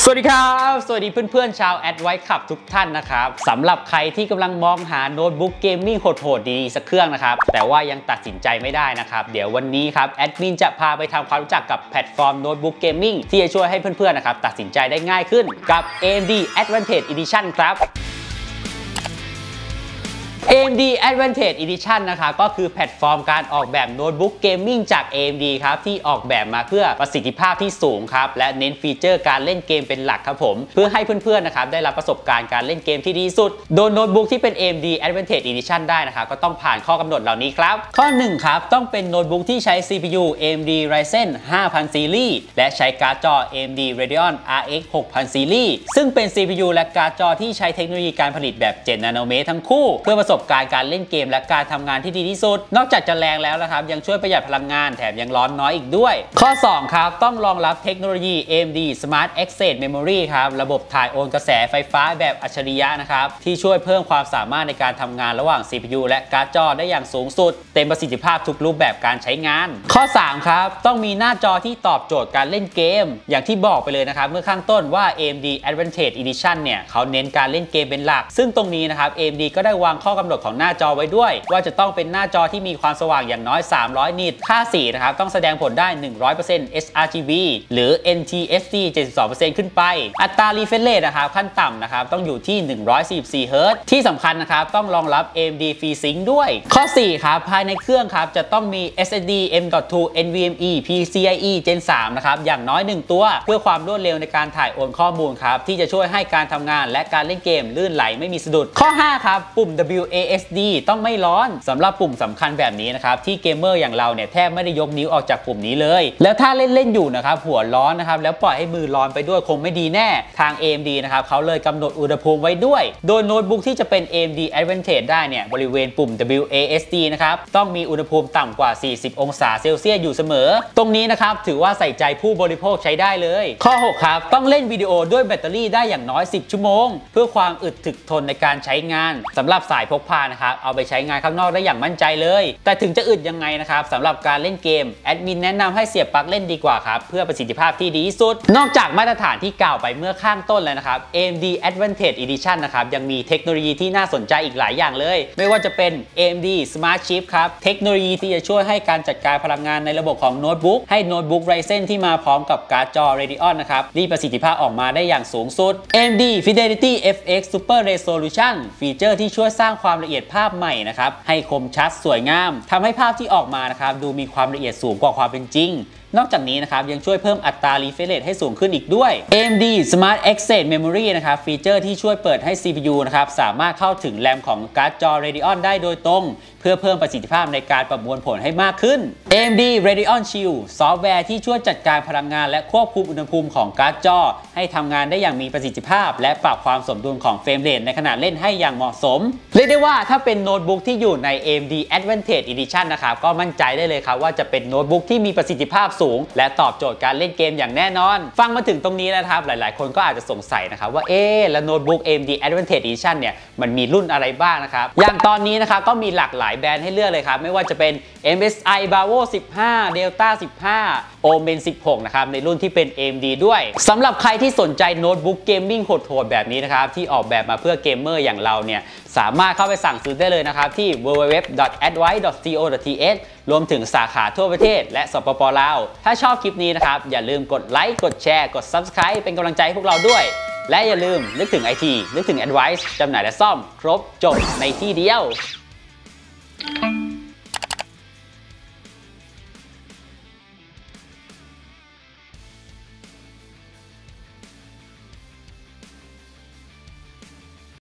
สวัสดีครับสวัสดีเพื่อนๆชาวแอดไวท์ขับทุกท่านนะครับสำหรับใครที่กำลังมองหาโน้ตบุ๊กเกมมิ่งโหดๆดีสักเครื่องนะครับแต่ว่ายังตัดสินใจไม่ได้นะครับเดี๋ยววันนี้ครับแอดมินจะพาไปทำความรู้จักกับแพลตฟอร์มโน้ตบุ๊กเกมมิ่งที่จะช่วยให้เพื่อนๆนะครับตัดสินใจได้ง่ายขึ้นกับ AMD Advantage Edition ครับ AMD Advantage Edition นะครับก็คือแพลตฟอร์มการออกแบบโน้ตบุ๊กเกมมิ่งจาก AMD ครับที่ออกแบบมาเพื่อประสิทธิภาพที่สูงครับและเน้นฟีเจอร์การเล่นเกมเป็นหลักครับผมเพื่อให้เพื่อนๆนะครับได้รับประสบการณ์การเล่นเกมที่ดีสุดโดยโน้ตบุ๊กที่เป็น AMD Advantage Edition ได้นะครับก็ต้องผ่านข้อกำหนดเหล่านี้ครับข้อ1ครับต้องเป็นโน้ตบุ๊กที่ใช้ CPU AMD Ryzen 5000 Series และใช้การ์ดจอ AMD Radeon RX 6000 Series ซึ่งเป็น CPU และการ์ดจอที่ใช้เทคโนโลยีการผลิตแบบ7 นาโนเมตรทั้งคู่เพื่อประสบการณ์การเล่นเกมและการทำงานที่ดีที่สุดนอกจากจะแรงแล้วนะครับยังช่วยประหยัดพลังงานแถมยังร้อนน้อยอีกด้วยข้อ2ครับต้องรองรับเทคโนโลยี AMD Smart Access Memory ครับระบบถ่ายโอนกระแสไฟฟ้าแบบอัจฉริยะนะครับที่ช่วยเพิ่มความสามารถในการทำงานระหว่าง CPU และการ์ดจอได้อย่างสูงสุดเต็มประสิทธิภาพทุกรูปแบบการใช้งานข้อ3ครับต้องมีหน้าจอที่ตอบโจทย์การเล่นเกมอย่างที่บอกไปเลยนะครับเมื่อข้างต้นว่า AMD Advantage Edition เนี่ยเขาเน้นการเล่นเกมเป็นหลักซึ่งตรงนี้นะครับ AMD ก็ได้วางข้อกำหนดของหน้าจอไว้ด้วยว่าจะต้องเป็นหน้าจอที่มีความสว่างอย่างน้อย300นิตค่าสีนะครับต้องแสดงผลได้ 100% sRGB หรือ NTSC 72% ขึ้นไปอัตรา refresh rate นะครับขั้นต่ำนะครับต้องอยู่ที่144 Hz ที่สำคัญนะครับต้องรองรับ AMD FreeSync ด้วยข้อ4ครับภายในเครื่องครับจะต้องมี SSD M.2 NVMe PCIe Gen 3นะครับอย่างน้อย1ตัวเพื่อความรวดเร็วในการถ่ายโอนข้อมูลครับที่จะช่วยให้การทำงานและการเล่นเกมลื่นไหลไม่มีสะดุดข้อ5ครับปุ่ม WASD ต้องไม่ร้อนสำหรับปุ่มสำคัญแบบนี้นะครับที่เกมเมอร์อย่างเราเนี่ยแทบไม่ได้ยกนิ้วออกจากปุ่มนี้เลยแล้วถ้าเล่นอยู่นะครับหัวร้อนนะครับแล้วปล่อยให้มือร้อนไปด้วยคงไม่ดีแน่ทาง AMD นะครับเขาเลยกำหนดอุณหภูมิไว้ด้วยโดยโน้ตบุ๊กที่จะเป็น AMD Advantage ได้เนี่ยบริเวณปุ่ม WASD นะครับต้องมีอุณหภูมิต่ำกว่า40องศาเซลเซียสอยู่เสมอตรงนี้นะครับถือว่าใส่ใจผู้บริโภคใช้ได้เลยข้อ6ครับต้องเล่นวิดีโอด้วยแบตเตอรี่ได้อย่างน้อย10ชั่วโมงเพื่อความอึดถึกทนในการใช้งานสำหรับสายพกพานะครับเอาไปใช้งานข้างนอกได้อย่างมั่นใจเลยแต่ถึงจะอึดยังไงนะครับสำหรับการเล่นเกมแอดมินแนะนำให้เสียบปลั๊กเล่นดีกว่าครับเพื่อประสิทธิภาพที่ดีที่สุดนอกจากมาตรฐานที่กล่าวไปเมื่อข้างต้นแล้วนะครับ AMD Advantage Edition นะครับยังมีเทคโนโลยีที่น่าสนใจอีกหลายอย่างเลยไม่ว่าจะเป็น AMD Smart Chip ครับเทคโนโลยีที่จะช่วยให้การจัดการพลังงานในระบบของโน้ตบุ๊กให้โน้ตบุ๊ก Ryzen ที่มาพร้อมกับการ์ดจอ Radeon นะครับรีประสิทธิภาพออกมาได้อย่างสูงสุด AMD Fidelity FX Super Resolution ฟีเจอร์ที่ช่วยสร้างความละเอียดภาพใหม่นะครับให้คมชัดสวยงามทำให้ภาพที่ออกมานะครับดูมีความละเอียดสูงกว่าความเป็นจริงนอกจากนี้นะครับยังช่วยเพิ่มอัตรา refresh rate ให้สูงขึ้นอีกด้วย AMD Smart Access Memory นะครับฟีเจอร์ที่ช่วยเปิดให้ CPU นะครับสามารถเข้าถึงแรมของการ์ดจอ Radeon ได้โดยตรงเพื่อเพิ่มประสิทธิภาพในการประมวลผลให้มากขึ้น AMD Radeon Shield ซอฟต์แวร์ที่ช่วยจัดการพลังงานและควบคุมอุณหภูมิของการ์ดจอให้ทำงานได้อย่างมีประสิทธิภาพและปรับความสมดุลของเฟรมเรทในขณะเล่นให้อย่างเหมาะสมเรียกได้ว่าถ้าเป็นโน้ตบุ๊กที่อยู่ใน AMD Advantage Edition นะครับก็มั่นใจได้เลยครับว่าจะเป็นโน้ตบุ๊กที่มีประสิทธิภาพสูงและตอบโจทย์การเล่นเกมอย่างแน่นอนฟังมาถึงตรงนี้นะครับหลายๆคนก็อาจจะสงสัยนะครับว่าแล้วโน้ตบุ๊ก AMD Advantage Edition เนี่ยมันมีรุ่นอะไรบ้างนะครับอย่างตอนนี้นะครับก็มีหลากหลายแบรนด์ให้เลือกเลยครับไม่ว่าจะเป็น MSI Bravo 15 Delta 15 Omen 16 นะครับในรุ่นที่เป็น AMD ด้วยสำหรับใครที่สนใจโน้ตบุ๊กเกมมิ่งโหดๆแบบนี้นะครับที่ออกแบบมาเพื่อเกมเมอร์อย่างเราเนี่ยสามารถเข้าไปสั่งซื้อได้เลยนะครับที่ www.advice.co.th รวมถึงสาขาทั่วประเทศและสปป.ลาวถ้าชอบคลิปนี้นะครับอย่าลืมกดไลค์กดแชร์กด Subscribe เป็นกำลังใจให้พวกเราด้วยและอย่าลืมนึกถึง IT นึกถึง Advice จำหน่ายและซ่อมครบจบในที่เดียว